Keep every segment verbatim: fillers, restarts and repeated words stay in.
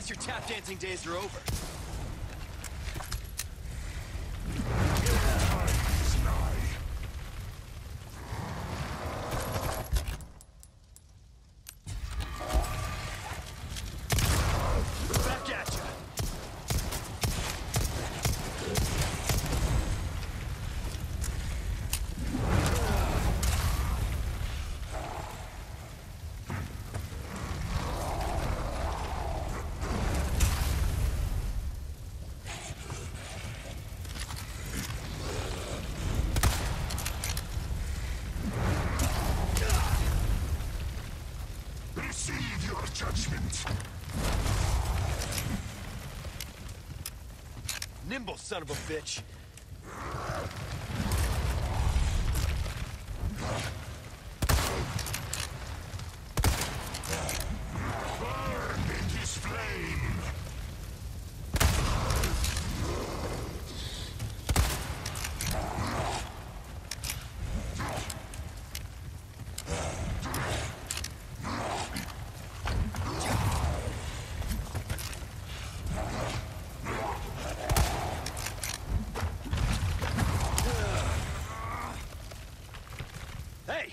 Guess your tap dancing days are over. Back at you. Receive your judgment. Nimble son of a bitch. Burn in his flame. Hey!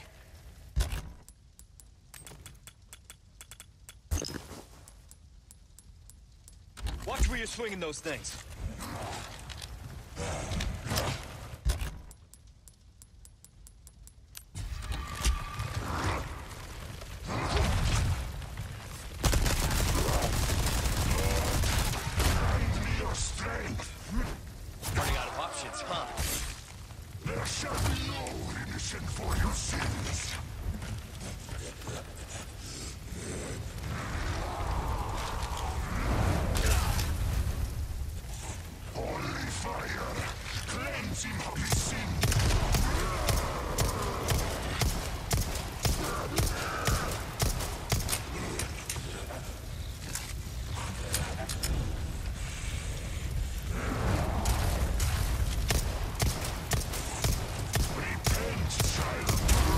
Watch where you're swinging those things. Your strength. Running out of options, huh? There shall be no remission for your sins. Holy fire, cleanse him of his sin. Repent, child.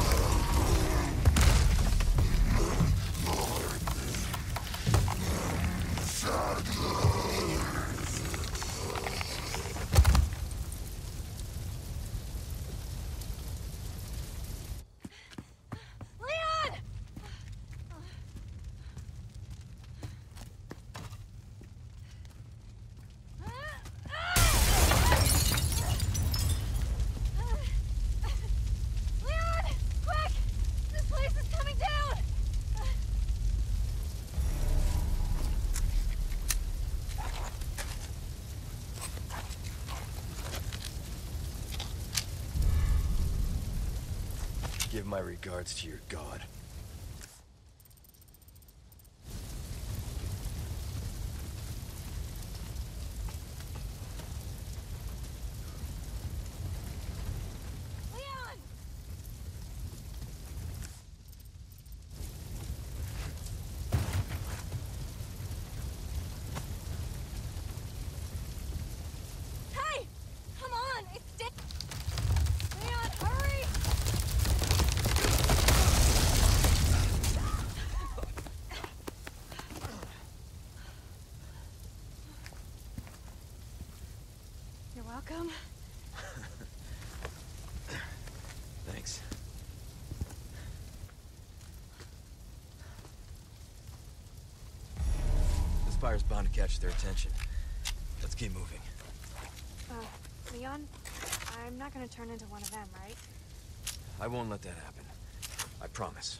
Leon! Leon! Quick! This place is coming down! Give my regards to your god. Leon! Hey! Come on! It's dead! Leon, hurry! You're welcome. Thanks. This fire's bound to catch their attention. Let's keep moving. Uh, Leon, I'm not gonna turn into one of them, right? I won't let that happen. I promise.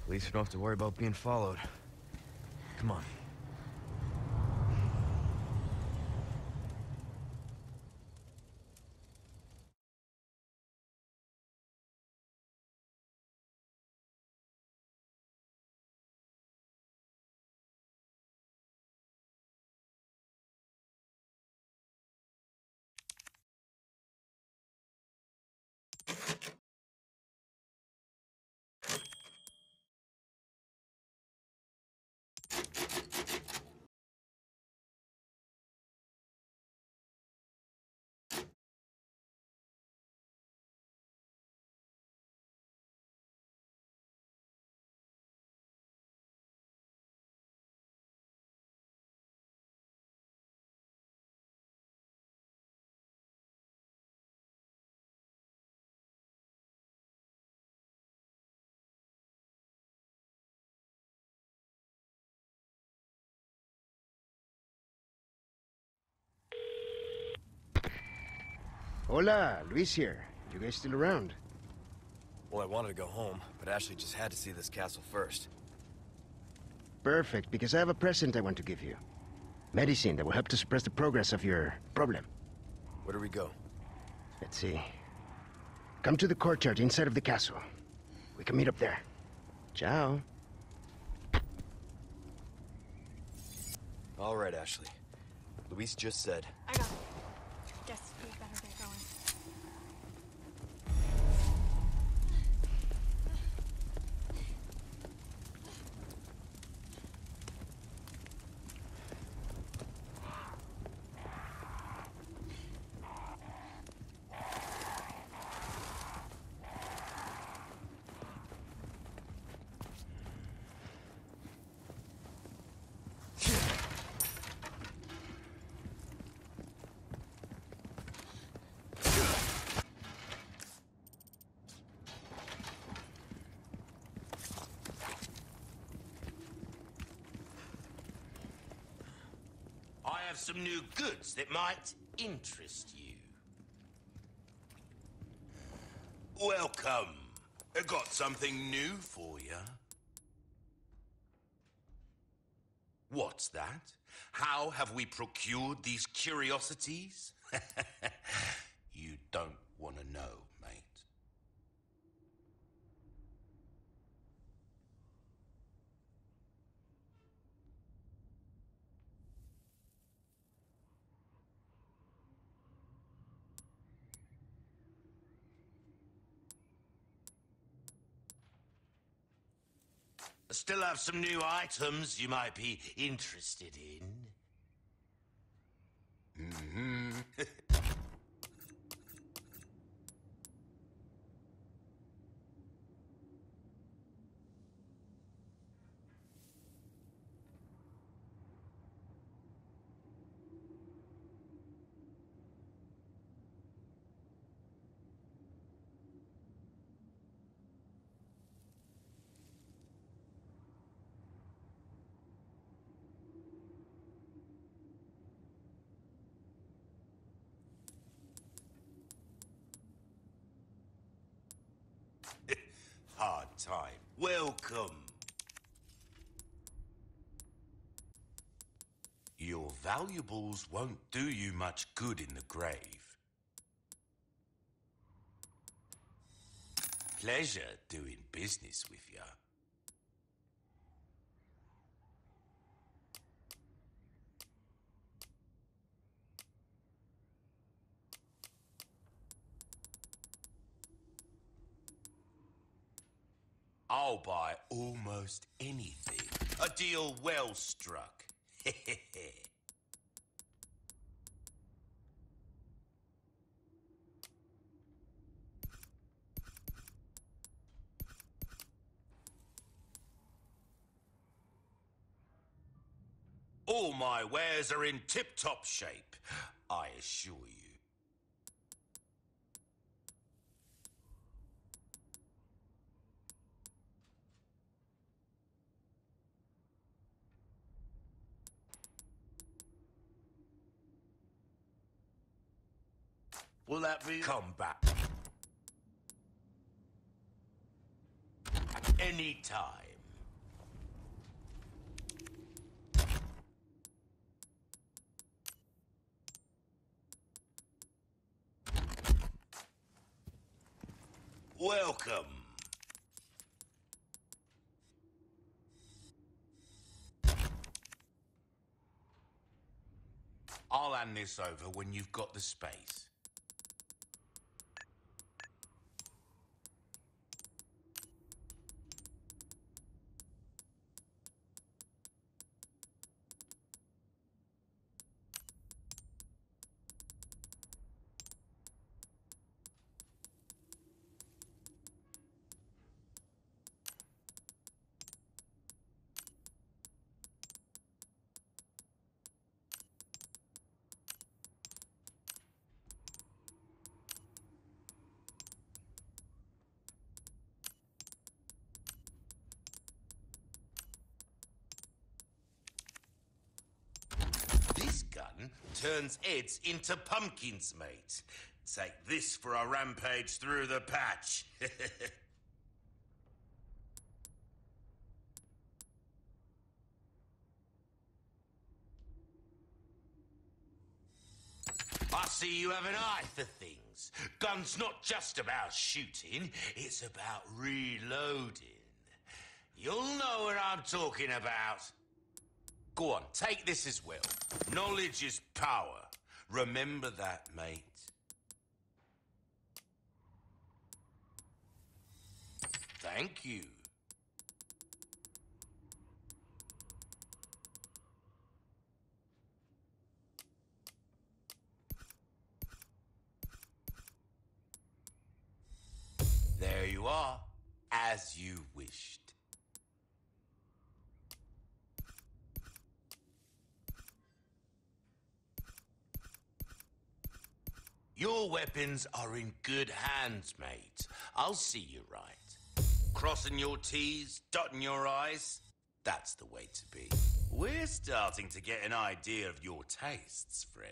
At least we don't have to worry about being followed. Come on. Hola, Luis here. You guys still around? Well, I wanted to go home, but Ashley just had to see this castle first. Perfect, because I have a present I want to give you. Medicine that will help to suppress the progress of your problem. Where do we go? Let's see. Come to the courtyard inside of the castle. We can meet up there. Ciao. All right, Ashley. Luis just said. I got it. Guess we better get going. I have some new goods that might interest you. Welcome. I got something new for you. What's that? How have we procured these curiosities? You don't want to know, mate. I still have some new items you might be interested in. Mm-hmm. Hard time. Welcome. Your valuables won't do you much good in the grave. Pleasure doing business with you. I'll buy almost anything. A deal well struck. All my wares are in tip-top shape, I assure you. Will that be? Come back. Anytime. Welcome. I'll hand this over when you've got the space. Turns heads into pumpkins, mate. Take this for a rampage through the patch. I see you have an eye for things. Gun's not just about shooting, it's about reloading. You'll know what I'm talking about. Go on, take this as well. Knowledge is power. Remember that, mate. Thank you. There you are, as you wished. Your weapons are in good hands, mate. I'll see you right. Crossing your T's, dotting your I's, that's the way to be. We're starting to get an idea of your tastes, friend.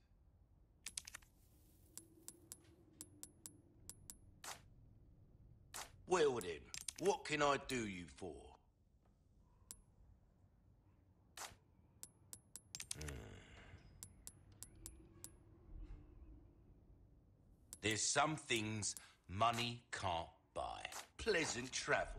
Well then, what can I do you for? There's some things money can't buy. Pleasant travels.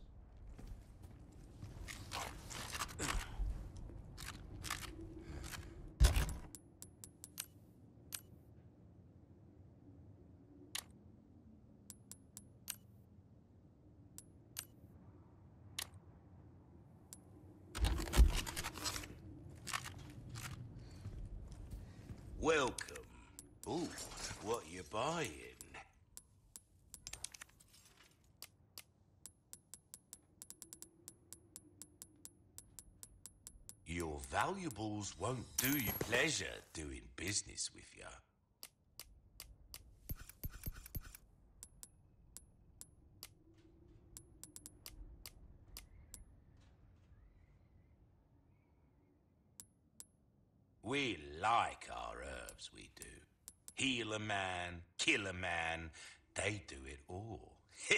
Welcome. Ooh, what you buying? Your valuables won't do you pleasure doing business with you. We like our herbs, we do. Heal a man, kill a man, they do it all.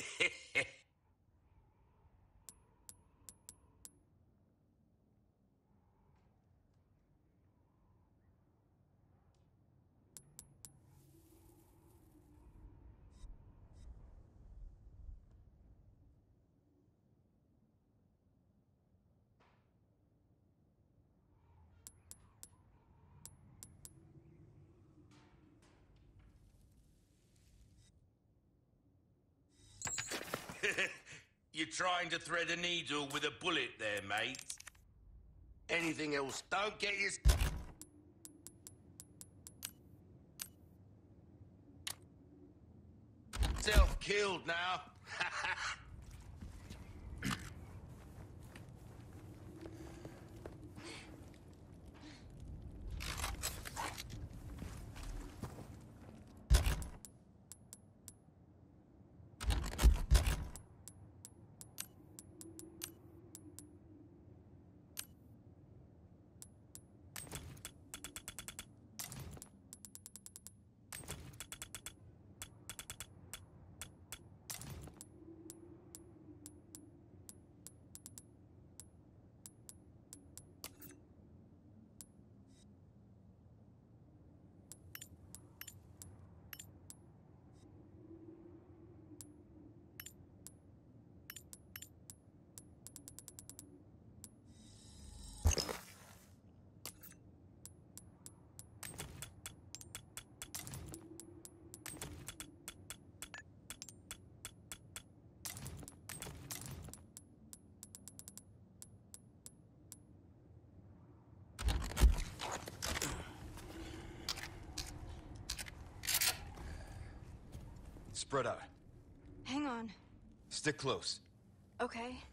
You're trying to thread a needle with a bullet there, mate. Anything else, don't get your... Self-killed now. Spread out. Hang on. Stick close. Okay.